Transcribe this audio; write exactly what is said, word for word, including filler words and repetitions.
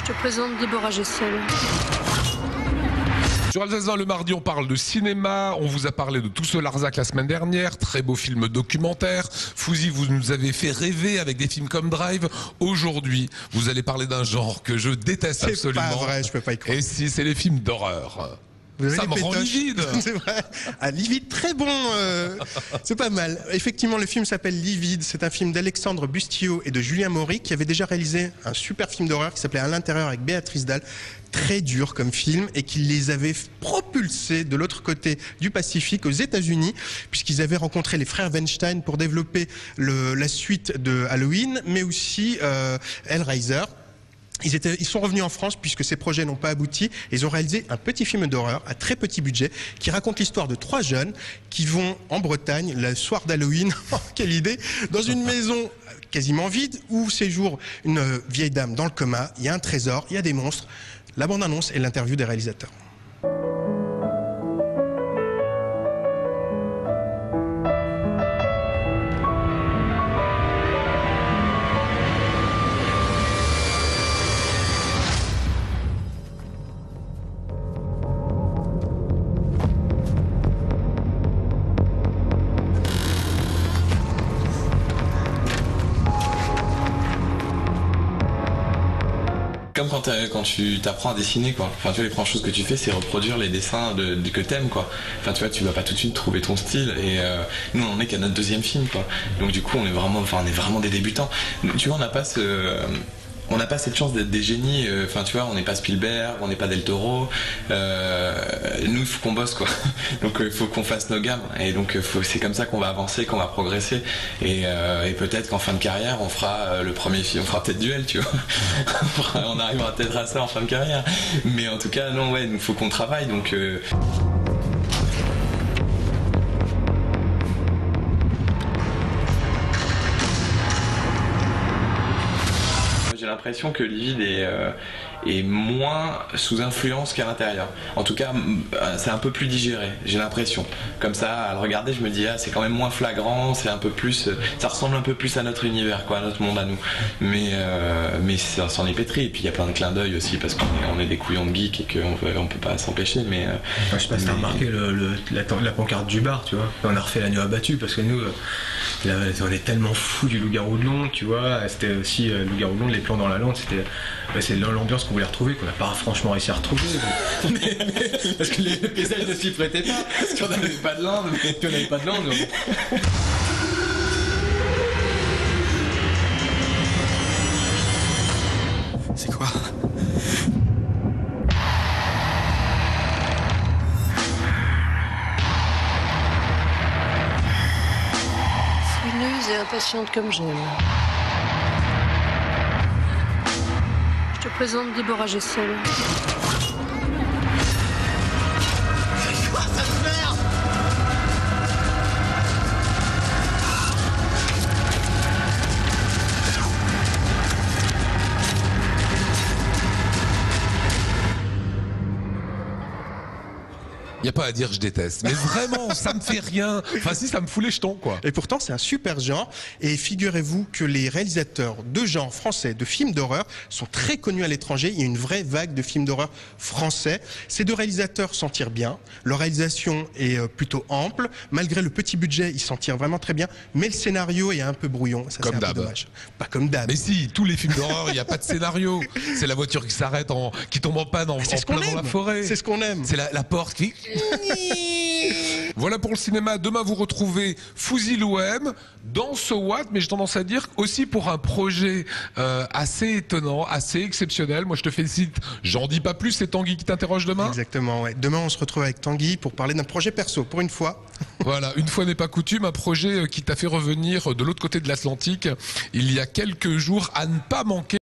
Je te présente Déborah Gessel. Sur Alsace vingt le mardi, on parle de cinéma. On vous a parlé de Tout ce Larzac la semaine dernière. Très beau film documentaire. Fouzi, vous nous avez fait rêver avec des films comme Drive. Aujourd'hui, vous allez parler d'un genre que je déteste absolument. C'est pas vrai, je peux pas y croire. Et si, c'est les films d'horreur. Ça me rend livide. C'est vrai. Ah, livide, très bon. Euh, c'est pas mal. Effectivement, le film s'appelle Livide. C'est un film d'Alexandre Bustillo et de Julien Maury qui avait déjà réalisé un super film d'horreur qui s'appelait À l'intérieur avec Béatrice Dalle. Très dur comme film et qui les avait propulsés de l'autre côté du Pacifique aux États-Unis puisqu'ils avaient rencontré les frères Weinstein pour développer le, la suite de Halloween, mais aussi euh, Hellraiser. Ils, étaient, ils sont revenus en France puisque ces projets n'ont pas abouti. Ils ont réalisé un petit film d'horreur à très petit budget qui raconte l'histoire de trois jeunes qui vont en Bretagne le soir d'Halloween, quelle idée, dans une maison quasiment vide où séjourne une vieille dame dans le coma. Il y a un trésor, il y a des monstres. La bande-annonce et l'interview des réalisateurs. Comme quand, quand tu t'apprends à dessiner, quoi. Enfin, tu vois, les premières choses que tu fais, c'est reproduire les dessins de, de, que t'aimes, quoi. Enfin, tu vois, tu vas pas tout de suite trouver ton style. Et euh, nous, on en est qu'à notre deuxième film, quoi. Donc, du coup, on est vraiment, enfin, on est vraiment des débutants. Tu vois, on n'a pas ce... Euh, on n'a pas cette chance d'être des génies, enfin euh, tu vois, on n'est pas Spielberg, on n'est pas Del Toro, euh, nous il faut qu'on bosse, quoi, donc il euh, faut qu'on fasse nos gammes, et donc euh, c'est comme ça qu'on va avancer, qu'on va progresser, et, euh, et peut-être qu'en fin de carrière on fera euh, le premier film, on fera peut-être Duel, tu vois, on arrivera peut-être à ça en fin de carrière, mais en tout cas non, ouais, il faut qu'on travaille, donc... Euh J'ai l'impression que Livide est, euh, est moins sous influence qu'à l'intérieur. En tout cas, c'est un peu plus digéré, j'ai l'impression. Comme ça, à le regarder, je me dis, ah, c'est quand même moins flagrant, c'est un peu plus, ça ressemble un peu plus à notre univers, quoi, à notre monde à nous. Mais, euh, mais ça s'en est pétri. Et puis il y a plein de clins d'œil aussi, parce qu'on est, on est des couillons de geeks et qu'on peut, on peut pas s'empêcher. Mais, euh, enfin, je sais pas si t'as remarqué le, le, la, la pancarte du bar, tu vois. On a refait La Nuit abattue, parce que nous, là, on est tellement fous du loup-garou de Londres, tu vois. C'était aussi euh, loup-garou de Londres, les plans dans la lande, c'était bah, c'est l'ambiance qu'on voulait retrouver, qu'on n'a pas franchement réussi à retrouver. Mais, mais, mais, parce que les paysages ne s'y prêtaient pas, parce qu'on n'avait pas de lande, mais qu'on n'avait pas de lande. Donc... C'est quoi? Fouineuse et impatiente comme j'aime. Je te présente Déborah Gessel. C'est quoi cette merde? Il n'y a pas à dire je déteste, mais vraiment, ça me fait rien. Enfin si, ça me fout les jetons, quoi. Et pourtant, c'est un super genre. Et figurez-vous que les réalisateurs de genre français, de films d'horreur, sont très connus à l'étranger. Il y a une vraie vague de films d'horreur français. Ces deux réalisateurs s'en tirent bien. Leur réalisation est plutôt ample. Malgré le petit budget, ils s'en tirent vraiment très bien. Mais le scénario est un peu brouillon. Ça, comme d'hab. Pas comme d'hab. Mais si, tous les films d'horreur, il n'y a pas de scénario. C'est la voiture qui s'arrête, en, qui tombe en panne en, en ce plein dans la forêt. C'est ce qu'on aime. C'est la, la porte qui... Voilà pour le cinéma. Demain, vous retrouvez Fouzi Louem dans So What, mais j'ai tendance à dire aussi pour un projet euh, assez étonnant, assez exceptionnel. Moi, je te félicite. J'en dis pas plus. C'est Tanguy qui t'interroge demain. Exactement. Ouais. Demain, on se retrouve avec Tanguy pour parler d'un projet perso, pour une fois. Voilà, une fois n'est pas coutume, un projet qui t'a fait revenir de l'autre côté de l'Atlantique il y a quelques jours, à ne pas manquer.